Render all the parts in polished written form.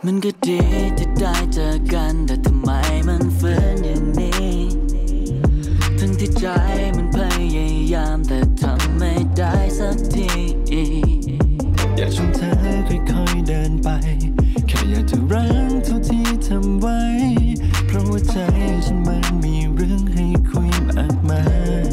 มันก็ดีที่ได้เจอกันแต่ทำไมมันฝืนอย่างนี้ทั้งที่ใจมันพยายามแต่ทำไม่ได้สักทีอยากชวนเธอค่อยๆเดินไปแค่อยากจะรักเท่าที่ทำไว้เพราะว่าใจฉันมันมีเรื่องให้คุยมากมาย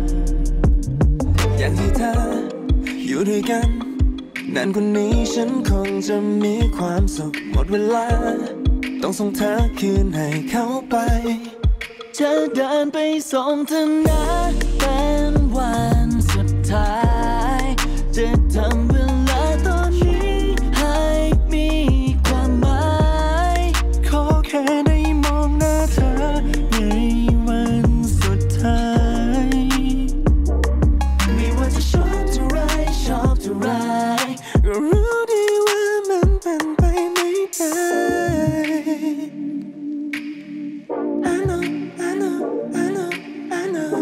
อยากให้เธออยู่ด้วยกันนานกว่านี้ฉันคงจะมีความสุขหมดเวลาต้องส่งเธอคืนให้เขาไปจะเดินไปส่งเธอนะเป็นวันสุดท้ายจะทำเวลาตอนนี้ให้มีความหมายขอแค่ได้มองหน้าเธอในวันสุดท้ายไม่ว่าจะชอบเท่าไรชอบเท่าไรก็รู้ดีว่ามันเป็นไปไม่ได้ I know I know I know I know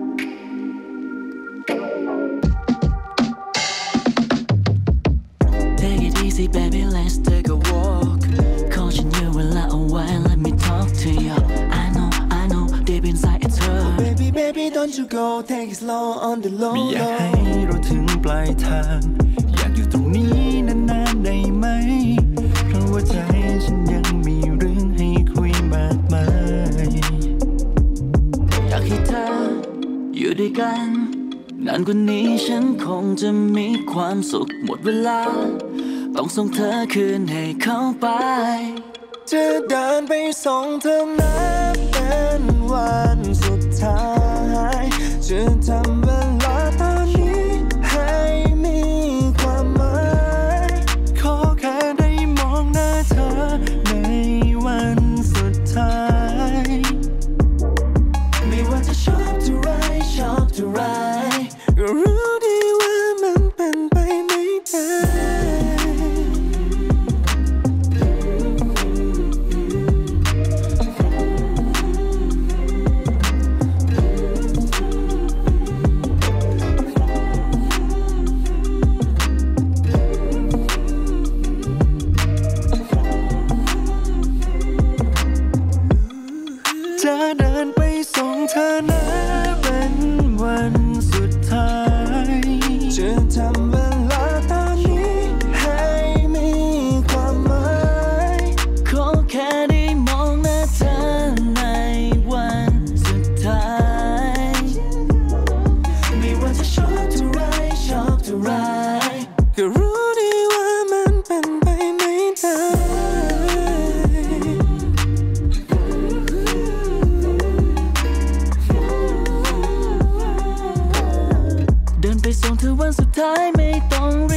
Take it easy baby let's take a walk ขอฉันยืมเวลาเอาไว้ let me talk to you I know deep inside it's her Baby baby don't you go take it slow on the low ไม่อยากให้เราถึงปลายทางอยากอยู่ตรงนี้นานๆได้ไหมเพราะว่าใจฉันยังมีเรื่องให้คุยมากมายอยากให้เธออยู่ด้วยกันนานกว่านี้ฉันคงจะมีความสุขหมดเวลาต้องส่งเธอคืนให้เขาไปจะเดินไปส่งเธอนะเป็นวันสุดท้ายจะทำเวลาตอนนี้ให้มีความหมายขอแค่ได้มองหน้าเธอในวันสุดท้ายไม่ว่าจะชอบเท่าไรชอบเท่าไรก็รู้ดีว่ามันเป็นไปไม่ได้จะเดินไปส่งเธอนะเป็นวันสุดท้ายจะทำเวลาตอนนี้ให้มีความหมายขอแค่ได้มองหน้าเธอในวันสุดท้ายไม่ว่าจะชอบเท่าไรชอบเท่าไรก็รู้ดีว่ามันเป็นไปไม่ได้เดินไปส่งเธอวันสุดท้ายไม่ต้อง